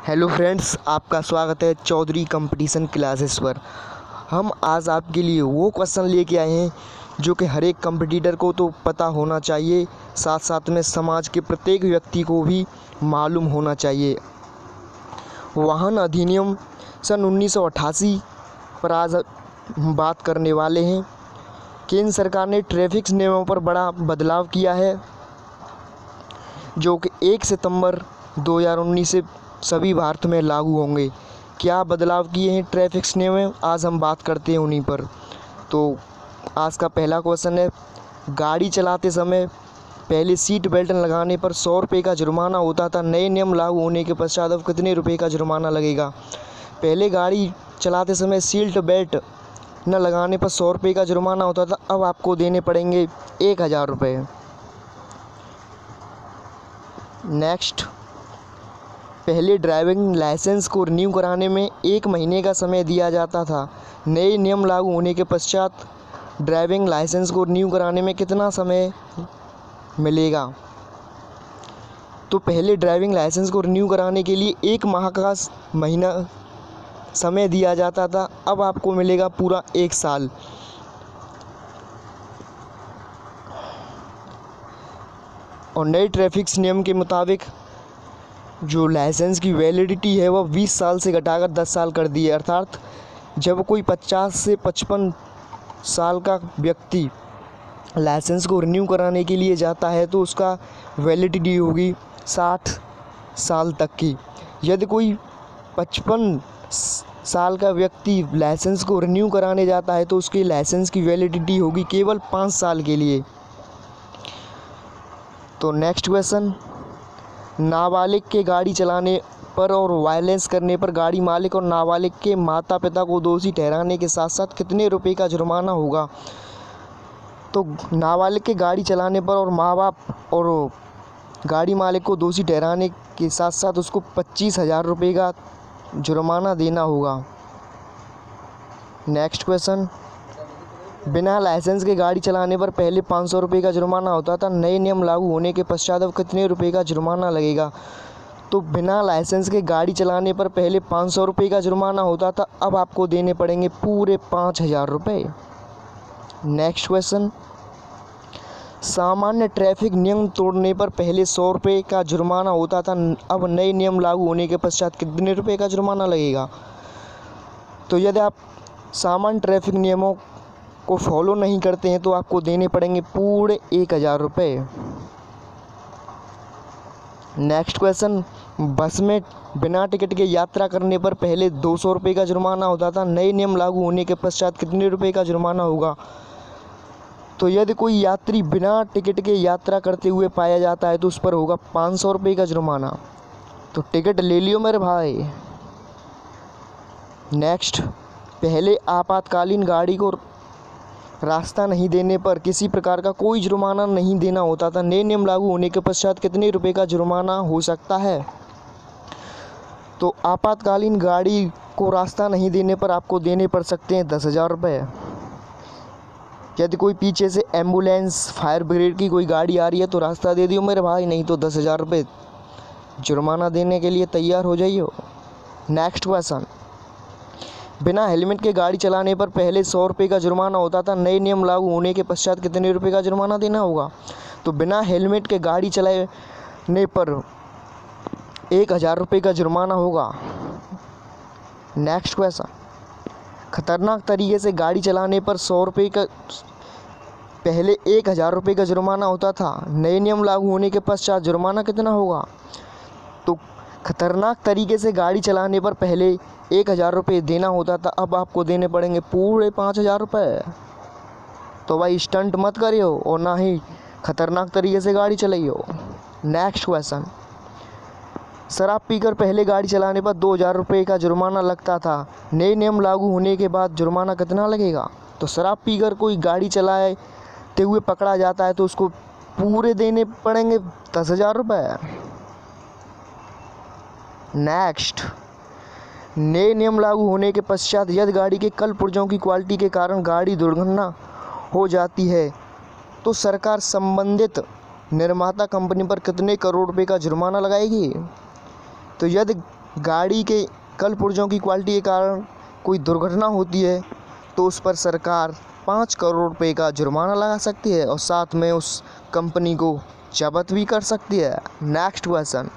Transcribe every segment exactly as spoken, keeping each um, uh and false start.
Hello friends, आपका स्वागत है चौधरी कंपटीशन क्लासेस पर। हम आज आपके लिए वो क्वेश्चन लेके आए हैं जो कि हर एक कंपटीटर को तो पता होना चाहिए, साथ साथ में समाज के प्रत्येक व्यक्ति को भी मालूम होना चाहिए। वाहन अधिनियम सन उन्नीस सौ अट्ठासी पर आज हम बात करने वाले हैं। केंद्र सरकार ने ट्रैफिक नियमों पर बड़ा बदलाव किया है जो कि एक सितंबर दो हज़ार उन्नीस से सभी भारत में लागू होंगे। क्या बदलाव किए हैं ट्रैफिक नियम में, आज हम बात करते हैं उन्हीं पर। तो आज का पहला क्वेश्चन है, गाड़ी चलाते समय पहले सीट बेल्ट लगाने पर सौ रुपये का जुर्माना होता था, नए नियम लागू होने के पश्चात अब कितने रुपये का जुर्माना लगेगा। पहले गाड़ी चलाते समय सीट बेल्ट न लगाने पर सौ रुपये का जुर्माना होता था, अब आपको देने पड़ेंगे एक हज़ार रुपये। नेक्स्ट, पहले ड्राइविंग लाइसेंस को रिन्यू कराने में एक महीने का समय दिया जाता था, नए नियम लागू होने के पश्चात ड्राइविंग लाइसेंस को रिन्यू कराने में कितना समय मिलेगा। तो पहले ड्राइविंग लाइसेंस को रिन्यू कराने के लिए एक माह का महीना समय दिया जाता था, अब आपको मिलेगा पूरा एक साल। और नए ट्रैफिक नियम के मुताबिक जो लाइसेंस की वैलिडिटी है वह बीस साल से घटाकर दस साल कर दी है, अर्थात जब कोई पचास से पचपन साल का व्यक्ति लाइसेंस को रिन्यू कराने के लिए जाता है तो उसका वैलिडिटी होगी साठ साल तक की। यदि कोई पचपन साल का व्यक्ति लाइसेंस को रिन्यू कराने जाता है तो उसकी लाइसेंस की वैलिडिटी होगी केवल पाँच साल के लिए। तो नेक्स्ट क्वेश्चन, नाबालिग के गाड़ी चलाने पर और वायलेंस करने पर गाड़ी मालिक और नाबालिग के माता पिता को दोषी ठहराने के साथ साथ कितने रुपए का जुर्माना होगा। तो नाबालिग के गाड़ी चलाने पर और माँ बाप और गाड़ी मालिक को दोषी ठहराने के साथ साथ उसको पच्चीस हज़ार रुपये का जुर्माना देना होगा। नेक्स्ट क्वेश्चन, बिना लाइसेंस के गाड़ी चलाने पर पहले पाँच सौ रुपये का जुर्माना होता था, नए नियम लागू होने के पश्चात अब कितने रुपये का जुर्माना लगेगा। तो बिना लाइसेंस के गाड़ी चलाने पर पहले पाँच सौ रुपये का जुर्माना होता था, अब आपको देने पड़ेंगे पूरे पाँच हज़ार रुपये। नेक्स्ट क्वेश्चन, सामान्य ट्रैफिक नियम तोड़ने पर पहले सौ रुपये का जुर्माना होता था, अब नए नियम लागू होने के पश्चात कितने रुपये का जुर्माना लगेगा। तो यदि आप सामान्य ट्रैफिक नियमों को फॉलो नहीं करते हैं तो आपको देने पड़ेंगे पूरे एक हज़ार रुपये। नेक्स्ट क्वेश्चन, बस में बिना टिकट के यात्रा करने पर पहले दो सौ रुपये का जुर्माना होता था, नए नियम लागू होने के पश्चात कितने रुपये का जुर्माना होगा। तो यदि कोई यात्री बिना टिकट के यात्रा करते हुए पाया जाता है तो उस पर होगा पाँच सौ रुपये का जुर्माना। तो टिकट ले लियो मेरे भाई। नेक्स्ट, पहले आपातकालीन गाड़ी को रास्ता नहीं देने पर किसी प्रकार का कोई जुर्माना नहीं देना होता था, नए नियम लागू होने के पश्चात कितने रुपए का जुर्माना हो सकता है। तो आपातकालीन गाड़ी को रास्ता नहीं देने पर आपको देने पड़ सकते हैं दस हज़ार रुपये। यदि कोई पीछे से एम्बुलेंस फायर ब्रिगेड की कोई गाड़ी आ रही है तो रास्ता दे दियो मेरे भाई, नहीं तो दस हज़ार रुपये जुर्माना देने के लिए तैयार हो जाइए। नेक्स्ट क्वेश्चन, बिना हेलमेट के गाड़ी चलाने पर पहले सौ रुपये का जुर्माना होता था, नए नियम लागू होने के पश्चात कितने रुपये का जुर्माना देना होगा। तो बिना हेलमेट के गाड़ी चलाने पर एक हज़ार रुपये का जुर्माना होगा। नेक्स्ट क्वेश्चन, खतरनाक तरीके से गाड़ी चलाने पर सौ रुपये का पहले एक हज़ार रुपये का जुर्माना होता था, नए नियम लागू होने के पश्चात जुर्माना कितना होगा। तो खतरनाक तरीके से गाड़ी चलाने पर पहले एक हज़ार रुपये देना होता था, अब आपको देने पड़ेंगे पूरे पाँच हज़ार रुपये। तो भाई स्टंट मत करियो और ना ही खतरनाक तरीके से गाड़ी चलाइयो। नेक्स्ट क्वेश्चन, शराब पीकर पहले गाड़ी चलाने पर दो हज़ार रुपये का जुर्माना लगता था, नए नियम लागू होने के बाद जुर्माना कितना लगेगा। तो शराब पीकर कोई गाड़ी चलाते हुए पकड़ा जाता है तो उसको पूरे देने पड़ेंगे दस हज़ार रुपये। नेक्स्ट, नए नियम लागू होने के पश्चात यदि गाड़ी के कल पुर्जों की क्वालिटी के कारण गाड़ी दुर्घटना हो जाती है तो सरकार संबंधित निर्माता कंपनी पर कितने करोड़ रुपए का जुर्माना लगाएगी। तो यदि गाड़ी के कल पुर्जों की क्वालिटी के कारण कोई दुर्घटना होती है तो उस पर सरकार पाँच करोड़ रुपए का जुर्माना लगा सकती है और साथ में उस कंपनी को जब्त भी कर सकती है। नेक्स्ट क्वेश्चन,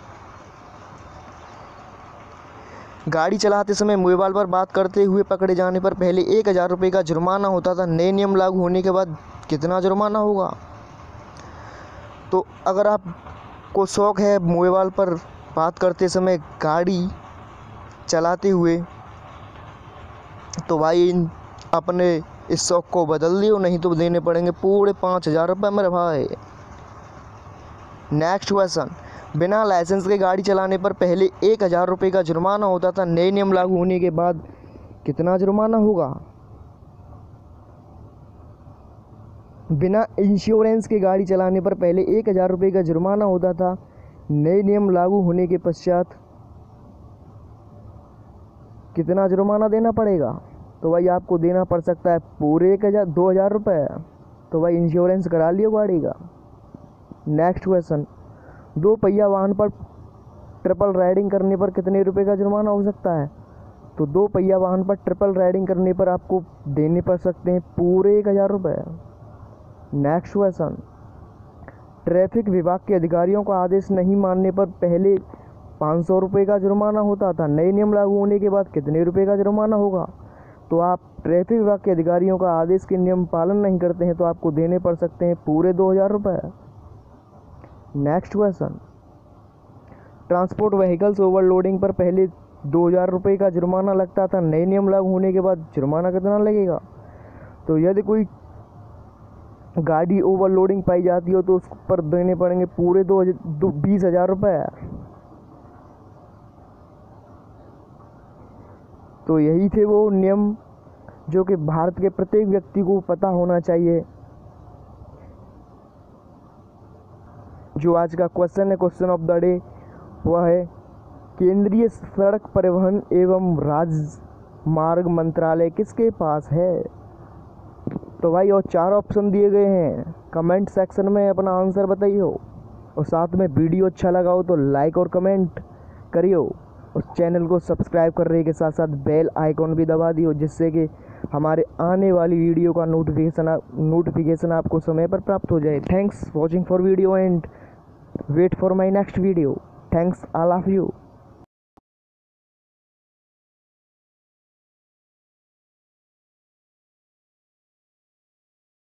गाड़ी चलाते समय मोबाइल पर बात करते हुए पकड़े जाने पर पहले एक हज़ार रुपये का जुर्माना होता था, नए नियम लागू होने के बाद कितना जुर्माना होगा? तो अगर आपको शौक़ है मोबाइल पर बात करते समय गाड़ी चलाते हुए तो भाई अपने इस शौक़ को बदल दियो, नहीं तो देने पड़ेंगे पूरे पाँच हज़ार रुपये मेरे भाई। नेक्स्ट क्वेश्चन, बिना लाइसेंस के गाड़ी चलाने पर पहले एक हज़ार रुपये का जुर्माना होता था, नए नियम लागू होने के बाद कितना जुर्माना होगा? बिना इंश्योरेंस के गाड़ी चलाने पर पहले एक हज़ार रुपये का जुर्माना होता था, नए नियम लागू होने के पश्चात कितना जुर्माना देना पड़ेगा? तो भाई आपको देना पड़ सकता है पूरे एक हज़ार दो हज़ार रुपये। तो भाई इंश्योरेंस करा लियो गाड़ी का। नेक्स्ट क्वेश्चन, दो पहिया वाहन पर ट्रिपल राइडिंग करने पर कितने रुपए का जुर्माना हो सकता है? तो दो पहिया वाहन पर ट्रिपल राइडिंग करने पर आपको देने पड़ सकते हैं पूरे एक हज़ार रुपये। नेक्स्ट क्वेश्चन, ट्रैफिक विभाग के अधिकारियों का आदेश नहीं मानने पर पहले पाँच सौ रुपये का जुर्माना होता था, नए नियम लागू होने के बाद कितने रुपए का जुर्माना होगा? तो आप ट्रैफिक विभाग के अधिकारियों का आदेश के नियम पालन नहीं करते हैं तो आपको देने पड़ सकते हैं पूरे दो हज़ार रुपये। Next question, transport vehicles overloading पर पहले दो हज़ार रुपये का जुर्माना लगता था, नए नियम लागू होने के बाद जुर्माना कितना लगेगा? तो यदि कोई गाड़ी ओवरलोडिंग पाई जाती हो तो उस पर देने पड़ेंगे पूरे दो बीस हज़ार रुपये। तो यही थे वो नियम जो कि भारत के प्रत्येक व्यक्ति को पता होना चाहिए। जो आज का क्वेश्चन है, क्वेश्चन ऑफ द डे, वह है केंद्रीय सड़क परिवहन एवं राजमार्ग मंत्रालय किसके पास है? तो भाई और चार ऑप्शन दिए गए हैं, कमेंट सेक्शन में अपना आंसर बताइयो और साथ में वीडियो अच्छा लगा हो तो लाइक और कमेंट करियो और चैनल को सब्सक्राइब करने के साथ साथ बेल आइकॉन भी दबा दियो जिससे कि हमारे आने वाली वीडियो का नोटिफिकेशन नोटिफिकेशन आपको समय पर प्राप्त हो जाए। Thanks watching for video and wait for my next video. Thanks all of you.